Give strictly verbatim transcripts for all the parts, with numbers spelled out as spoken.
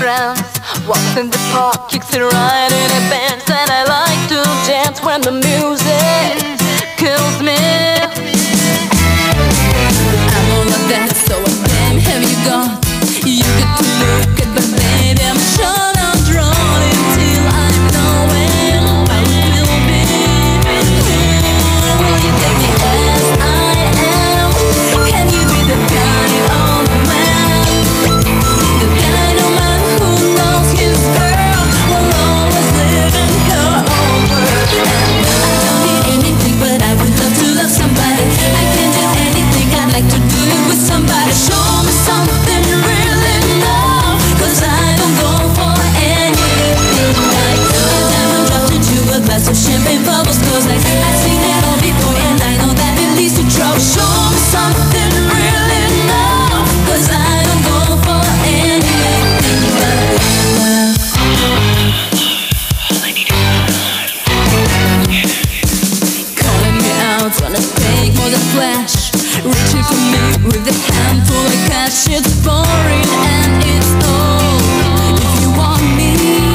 friends, walks in the park, kicks it right in a band. And I like to dance when the music kills me. I'm all of that, so what name have you got? You get to look at, but baby, I'm sure I'm drawn until I know where I will be. Will you take me as I am? Can you be the kind of man? The kind of man who knows his girl will always live in her own world. I don't need anything, but I would love to love somebody. I can do anything, I'd like to do it with somebody. Show me something really now, 'cause I don't go for anything like a diamond dropped into a glass of champagne bubbles. 'Cause like I've seen it all before, and I know that it leads to trouble. Show me something really now, 'cause I don't go for anything like love. Calling me out on a fake more than flash, reaching for me with a handful of cash. It's boring and it's old. If you want me,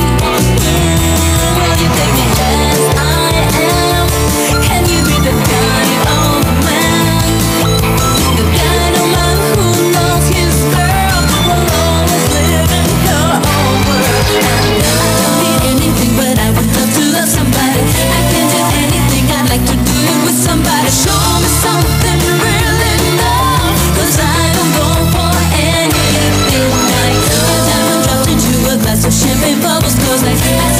will you take me as I am? Can you be the kind of man? The kind of man who knows his girl will always live in her own world. I don't need anything, but I would love to love somebody. I can do anything, I'd like to do it with somebody. Show me something really now, 'cause I don't go for anything like a diamond dropped into a glass of champagne bubbles. 'Cause like I